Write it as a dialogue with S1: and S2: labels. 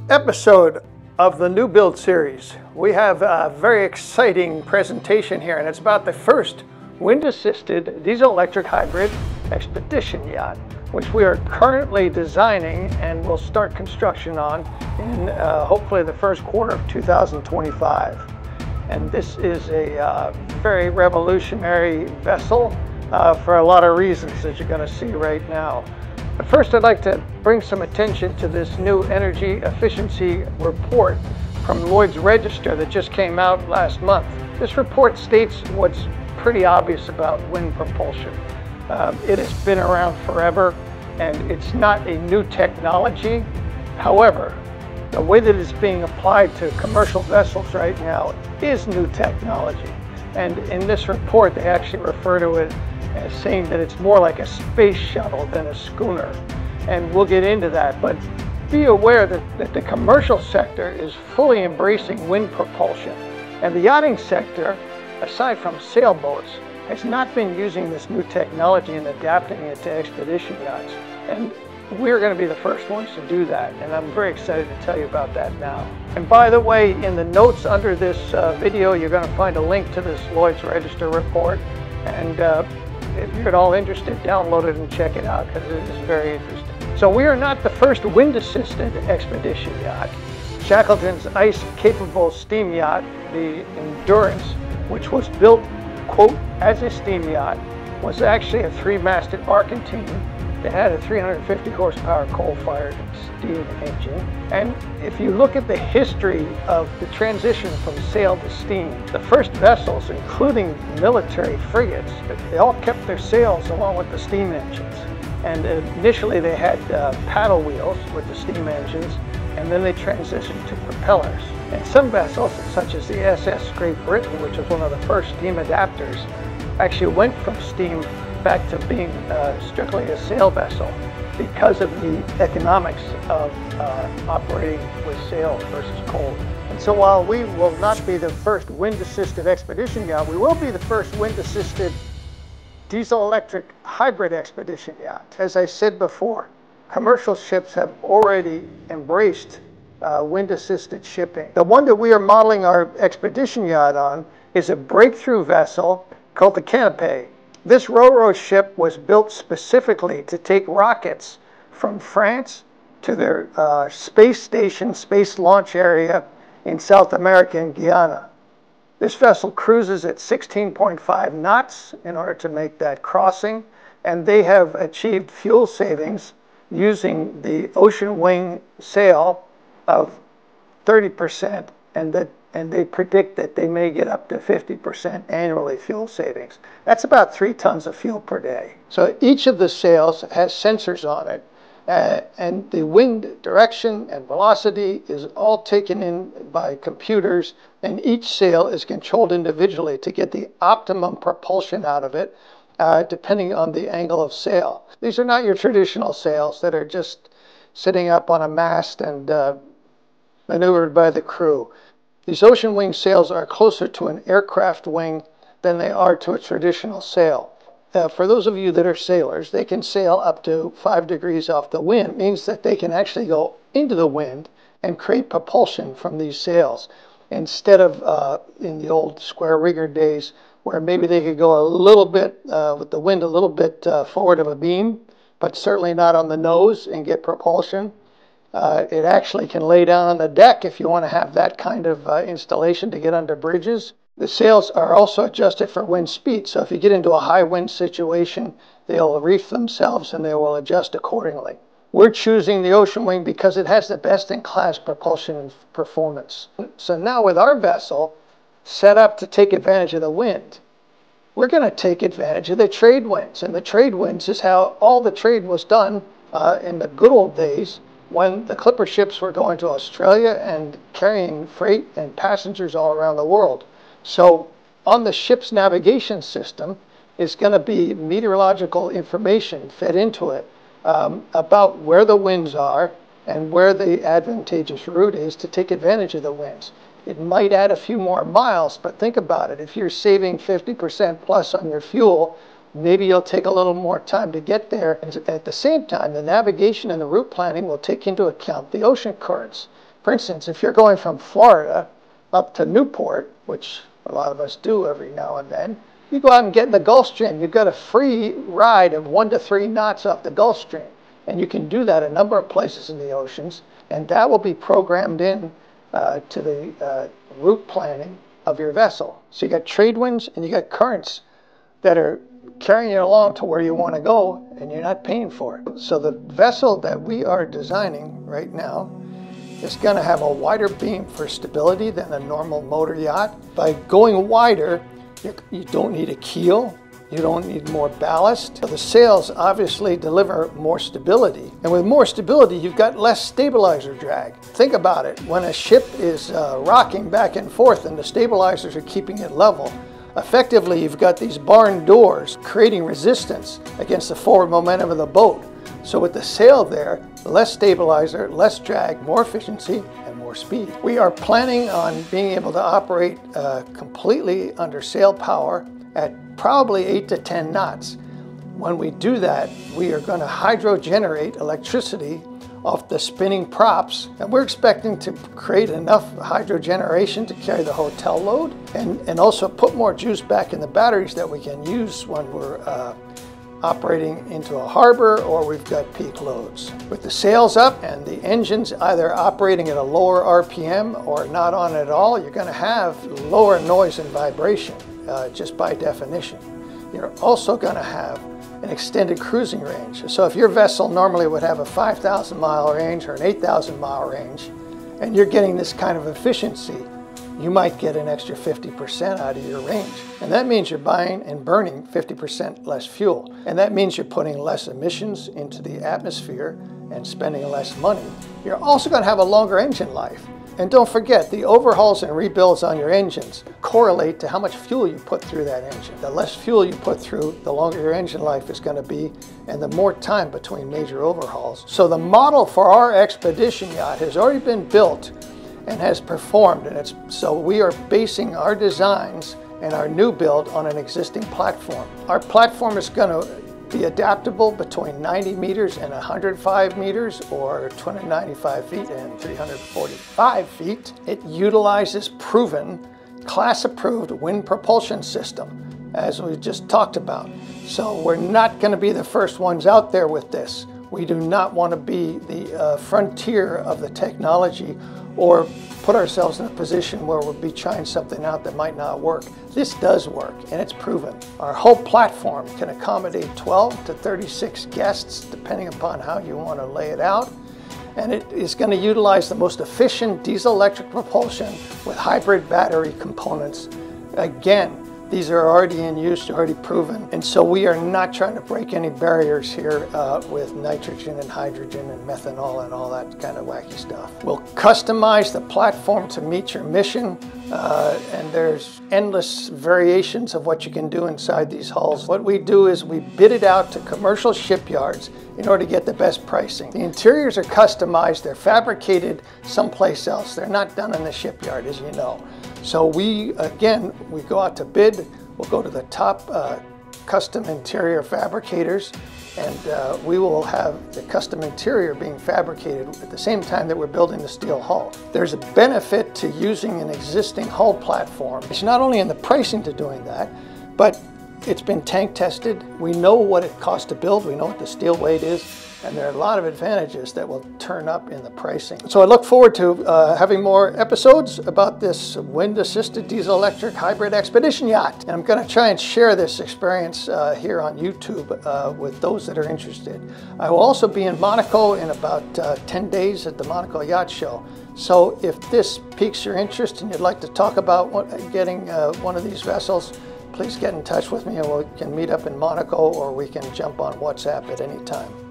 S1: episode of the new build series. We have a very exciting presentation here, and it's about the first wind-assisted diesel-electric hybrid expedition yacht, which we are currently designing and will start construction on in hopefully the first quarter of 2025. And this is a very revolutionary vessel for a lot of reasons that you're going to see right now. But first, I'd like to bring some attention to this new energy efficiency report from Lloyd's Register that just came out last month. This report states what's pretty obvious about wind propulsion. It has been around forever, and it's not a new technology. However, the way that it's being applied to commercial vessels right now is new technology. And in this report, they actually refer to it as saying that it's more like a space shuttle than a schooner. And we'll get into that, but be aware that the commercial sector is fully embracing wind propulsion. And the yachting sector, aside from sailboats, has not been using this new technology and adapting it to expedition yachts. And we're going to be the first ones to do that, and I'm very excited to tell you about that now. And by the way, in the notes under this video, you're going to find a link to this Lloyd's Register report. And if you're at all interested, download it and check it out, because it is very interesting. So we are not the first wind-assisted expedition yacht. Shackleton's ice-capable steam yacht, the Endurance, which was built, quote, as a steam yacht, was actually a three-masted barkentine that had a 350 horsepower coal-fired steam engine. And if you look at the history of the transition from sail to steam, the first vessels, including military frigates, they all kept their sails along with the steam engines. And initially they had paddle wheels with the steam engines, and then they transitioned to propellers. And some vessels, such as the SS Great Britain, which was one of the first steam adapters, actually went from steam back to being strictly a sail vessel because of the economics of operating with sail versus coal. And so while we will not be the first wind-assisted expedition yacht, we will be the first wind-assisted diesel-electric hybrid expedition yacht. As I said before, commercial ships have already embraced wind-assisted shipping. The one that we are modeling our expedition yacht on is a breakthrough vessel called the Canopée. This ro-ro ship was built specifically to take rockets from France to their space station, space launch area in South America and Guyana. This vessel cruises at 16.5 knots in order to make that crossing, and they have achieved fuel savings using the OceanWing sail of 30%, and they predict that they may get up to 50% annually fuel savings. That's about 3 tons of fuel per day. So each of the sails has sensors on it, and the wind direction and velocity is all taken in by computers, and each sail is controlled individually to get the optimum propulsion out of it, depending on the angle of sail. These are not your traditional sails that are just sitting up on a mast and maneuvered by the crew. These OceanWing sails are closer to an aircraft wing than they are to a traditional sail. For those of you that are sailors, they can sail up to 5 degrees off the wind. It means that they can actually go into the wind and create propulsion from these sails, instead of in the old square rigger days where maybe they could go a little bit with the wind a little bit forward of a beam, but certainly not on the nose and get propulsion. It actually can lay down on the deck if you want to have that kind of installation to get under bridges. The sails are also adjusted for wind speed, so if you get into a high wind situation, they'll reef themselves and they will adjust accordingly. We're choosing the OceanWing because it has the best-in-class propulsion performance. So now with our vessel set up to take advantage of the wind, we're going to take advantage of the trade winds. And the trade winds is how all the trade was done in the good old days, when the clipper ships were going to Australia and carrying freight and passengers all around the world. So on the ship's navigation system is going to be meteorological information fed into it about where the winds are and where the advantageous route is to take advantage of the winds. It might add a few more miles, but think about it. If you're saving 50% plus on your fuel, maybe you'll take a little more time to get there. And at the same time, the navigation and the route planning will take into account the ocean currents. For instance, if you're going from Florida up to Newport, which a lot of us do every now and then, you go out and get in the Gulf Stream. You've got a free ride of 1 to 3 knots off the Gulf Stream. And you can do that a number of places in the oceans, and that will be programmed in to the route planning of your vessel. So you got trade winds and you got currents that are carrying you along to where you want to go, and you're not paying for it. So the vessel that we are designing right now is going to have a wider beam for stability than a normal motor yacht. By going wider, you don't need a keel, you don't need more ballast. So the sails obviously deliver more stability. And with more stability, you've got less stabilizer drag. Think about it. When a ship is rocking back and forth and the stabilizers are keeping it level, effectively you've got these barn doors creating resistance against the forward momentum of the boat. So with the sail there, less stabilizer, less drag, more efficiency, and more speed. We are planning on being able to operate completely under sail power at probably 8 to 10 knots. When we do that, we are going to hydrogenerate electricity off the spinning props, and we're expecting to create enough hydrogeneration to carry the hotel load and also put more juice back in the batteries that we can use when we're operating into a harbor or we've got peak loads. With the sails up and the engines either operating at a lower RPM or not on at all, you're going to have lower noise and vibration just by definition. You're also going to have an extended cruising range. So if your vessel normally would have a 5,000 mile range or an 8,000 mile range, and you're getting this kind of efficiency, you might get an extra 50% out of your range. And that means you're buying and burning 50% less fuel. And that means you're putting less emissions into the atmosphere and spending less money. You're also going to have a longer engine life. And don't forget, the overhauls and rebuilds on your engines correlate to how much fuel you put through that engine. The less fuel you put through, the longer your engine life is going to be, and the more time between major overhauls. So the model for our expedition yacht has already been built and has performed, and so we are basing our designs and our new build on an existing platform. Our platform is going to be adaptable between 90 meters and 105 meters, or 295 feet and 345 feet. It utilizes proven, class-approved wind propulsion system, as we just talked about. So we're not going to be the first ones out there with this. We do not want to be the frontier of the technology or put ourselves in a position where we'll be trying something out that might not work. This does work, and it's proven. Our whole platform can accommodate 12 to 36 guests, depending upon how you want to lay it out. And it is going to utilize the most efficient diesel-electric propulsion with hybrid battery components. Again, these are already in use, already proven, and so we are not trying to break any barriers here with nitrogen and hydrogen and methanol and all that kind of wacky stuff. We'll customize the platform to meet your mission, and there's endless variations of what you can do inside these hulls. What we do is we bid it out to commercial shipyards in order to get the best pricing. The interiors are customized, they're fabricated someplace else. They're not done in the shipyard, as you know. So we go out to bid, we'll go to the top custom interior fabricators, and we will have the custom interior being fabricated at the same time that we're building the steel hull. There's a benefit to using an existing hull platform. It's not only in the pricing to doing that, but it's been tank tested. We know what it costs to build, we know what the steel weight is, and there are a lot of advantages that will turn up in the pricing. So I look forward to having more episodes about this wind-assisted diesel-electric hybrid expedition yacht. And I'm going to try and share this experience here on YouTube with those that are interested. I will also be in Monaco in about 10 days at the Monaco Yacht Show. So if this piques your interest and you'd like to talk about getting one of these vessels, please get in touch with me and we can meet up in Monaco, or we can jump on WhatsApp at any time.